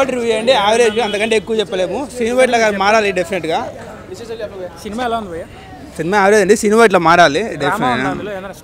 బట్టి రివ్యూ చేయండి. యావరేజ్, అంతకంటే ఎక్కువ చెప్పలేము. శ్రీను ఇట్లా మారాలి డెఫినెట్గా. సినిమా ఎలా ఉంది? సినిమా యావరేజ్ అండి. సినిమా ఇట్లా మారాలి డెఫినెట్గా.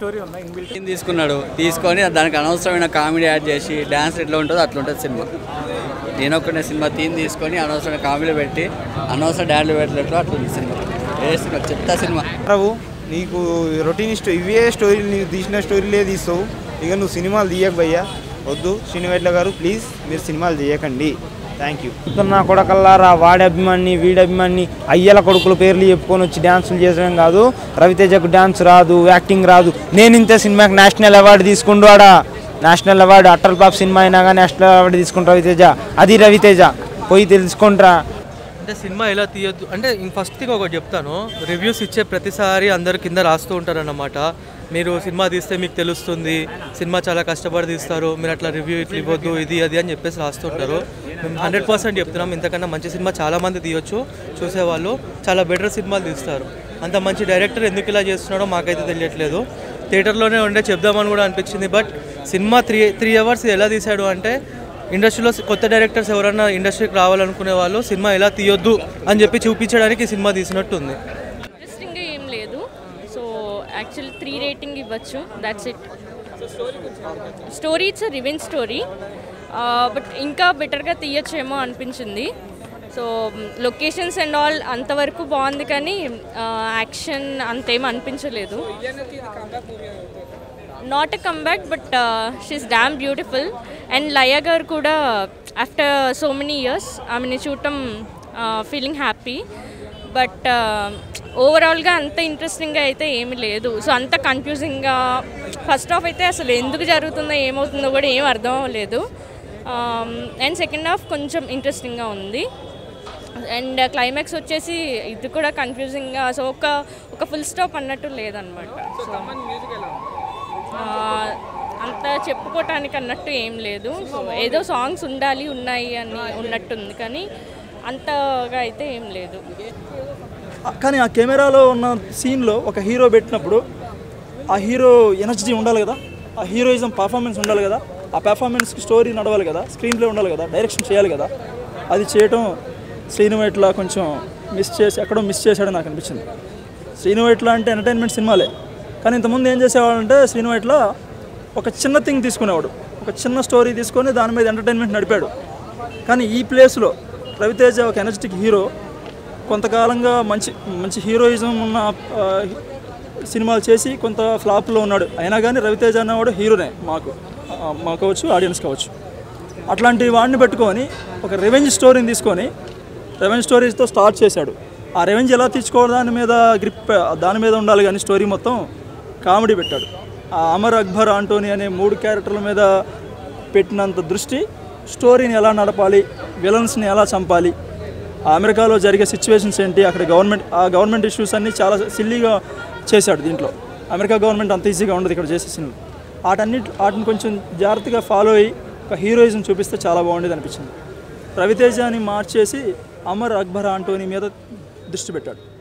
తీసుకొని దానికి అనవసరమైన కామెడీ యాడ్ చేసి డ్యాన్స్ ఎట్లా ఉంటుందో అట్లా ఉంటుంది సినిమా. నేను ఒక్కనే సినిమా తీసుకొని అనవసరమైన కామెడీ పెట్టి అనవసర డ్యాన్లు పెట్టినట్లు అట్లా సినిమా సినిమా చెప్తా సినిమా. నీకు రొటీన్ ఇవే స్టోరీలు, నీకు తీసిన స్టోరీలే తీస్తావు. ఇక నువ్వు సినిమాలు తీయక భయ్యా, వద్దు. శ్రీను గారు ప్లీజ్ మీరు సినిమాలు తీయకండి. Thank you. నా కొడకల్లారా, వాడి అభిమాని వీడి అభిమాని అయ్యల కొడుకుల పేర్లు చెప్పుకొని వచ్చి డ్యాన్సులు చేసడం కాదు. రవితేజకు డ్యాన్స్ రాదు, యాక్టింగ్ రాదు. నేను ఇంత సినిమాకి నేషనల్ అవార్డు తీసుకుంటాడా? నేషనల్ అవార్డు అటల్ పాప్ సినిమా అయినా కానీ నేషనల్ అవార్డు తీసుకుంటా రవితేజ. అది రవితేజ పోయి తెలుసుకుంటారా. అంటే సినిమా ఎలా తీయొద్దు అంటే ఫస్ట్ థింగ్ ఒకటి చెప్తాను. రివ్యూస్ ఇచ్చే ప్రతిసారి అందరు కింద రాస్తూ ఉంటారన్నమాట. మీరు సినిమా తీస్తే మీకు తెలుస్తుంది, సినిమా చాలా కష్టపడి తీస్తారు, మీరు అట్లా రివ్యూ ఇట్లా ఇవ్వద్దు, ఇది అది అని చెప్పేసి రాస్తుంటారు. మేము 100% చెప్తున్నాం, ఇంతకన్నా మంచి సినిమా చాలామంది తీయొచ్చు. చూసేవాళ్ళు చాలా బెటర్ సినిమాలు తీస్తారు. అంత మంచి డైరెక్టర్ ఎందుకు ఇలా చేస్తున్నాడో మాకైతే తెలియట్లేదు. థియేటర్లోనే ఉండే చెప్దామని కూడా అనిపించింది. బట్ సినిమా త్రీ అవర్స్ ఎలా తీశాడు అంటే, ఇండస్ట్రీలో కొత్త డైరెక్టర్స్ ఎవరైనా ఇండస్ట్రీకి రావాలనుకునే వాళ్ళు సినిమా ఎలా తీయొద్దు అని చెప్పి చూపించడానికి సినిమా తీసినట్టు ఉంది. ఇంట్రెస్టింగ్గా ఏం లేదు. సో యాక్చువల్లీ 3 రేటింగ్ ఇవ్వచ్చు. That's it. Story it's revenge story, but ఇంకా బెటర్గా తీయచ్చేమో అనిపించింది. సో లొకేషన్స్ అండ్ ఆల్ అంతవరకు బాగుంది, కానీ యాక్షన్ అంతేం అనిపించలేదు. Not a comeback, but she's damn beautiful. And Laya garu కూడా ఆఫ్టర్ సో మెనీ ఇయర్స్ ఆమెని చూడటం ఫీలింగ్ హ్యాపీ. బట్ ఓవరాల్గా అంత ఇంట్రెస్టింగ్గా అయితే ఏమీ లేదు. సో అంత కన్ఫ్యూజింగ్గా ఫస్ట్ హాఫ్ అయితే అసలు ఎందుకు జరుగుతుందో ఏమవుతుందో కూడా ఏం అర్థం అవ్వలేదు. అండ్ సెకండ్ హాఫ్ కొంచెం ఇంట్రెస్టింగ్గా ఉంది. అండ్ క్లైమాక్స్ వచ్చేసి ఇది కూడా కన్ఫ్యూజింగ్గా, సో ఒక ఫుల్ స్టాప్ అన్నట్టు లేదనమాట. సో అంత చెప్పుకోవటానికి అన్నట్టు ఏం లేదు. సో ఏదో సాంగ్స్ ఉన్నాయి అని ఉన్నట్టుంది, కానీ అంతగా అయితే ఏం లేదు. కానీ ఆ కెమెరాలో ఉన్న సీన్లో ఒక హీరో పెట్టినప్పుడు ఆ హీరో ఎనర్జీ ఉండాలి కదా, ఆ హీరోయిజం పర్ఫార్మెన్స్ ఉండాలి కదా, ఆ పర్ఫార్మెన్స్కి స్టోరీ నడవాలి కదా, స్క్రీన్ ప్లే ఉండాలి కదా, డైరెక్షన్ చేయాలి కదా. అది చేయటం శ్రీను ఇట్లా కొంచెం ఎక్కడో మిస్ చేశాడని నాకు అనిపించింది. శ్రీను ఇట్లా అంటే ఎంటర్టైన్మెంట్ సినిమాలే, కానీ ఇంతకుముందు ఏం చేసేవాడంటే శ్రీను ఇట్లా ఒక చిన్న థింగ్ తీసుకునేవాడు, ఒక చిన్న స్టోరీ తీసుకొని దాని మీద ఎంటర్టైన్మెంట్ నడిపాడు. కానీ ఈ ప్లేస్లో రవితేజ ఒక ఎనర్జెటిక్ హీరో, కొంతకాలంగా మంచి హీరోయిజం ఉన్న సినిమాలు చేసి కొంత ఫ్లాప్లో ఉన్నాడు. అయినా కానీ రవితేజ అన్నవాడు హీరోనే, మాకు కావచ్చు, ఆడియన్స్ కావచ్చు. అట్లాంటి వాడిని పెట్టుకొని ఒక రెవెంజ్ స్టోరీని తీసుకొని రెవెంజ్ స్టోరీస్తో స్టార్ట్ చేశాడు. ఆ రెవెంజ్ ఎలా తీర్చుకోవడం దాని మీద ఉండాలి, కానీ స్టోరీ మొత్తం కామెడీ పెట్టాడు. ఆ అమర్ అక్బర్ ఆంటోనీ అనే 3 క్యారెక్టర్ల మీద పెట్టినంత దృష్టి స్టోరీని ఎలా నడపాలి, విలన్స్ని ఎలా చంపాలి, అమెరికాలో జరిగే సిచ్యువేషన్స్ ఏంటి, అక్కడ గవర్నమెంట్ ఇష్యూస్ అన్నీ చాలా సిల్లీగా చేశాడు. దీంట్లో అమెరికా గవర్నమెంట్ అంత ఈజీగా ఉండదు ఇక్కడ చేసే సినిమా. వాటిని కొంచెం జాగ్రత్తగా ఫాలో అయ్యి ఒక హీరోయిజం చూపిస్తే చాలా బాగుండేది అనిపించింది. రవితేజని మార్చేసి అమర్ అక్బర్ ఆంటోనీ మీద దృష్టి పెట్టాడు.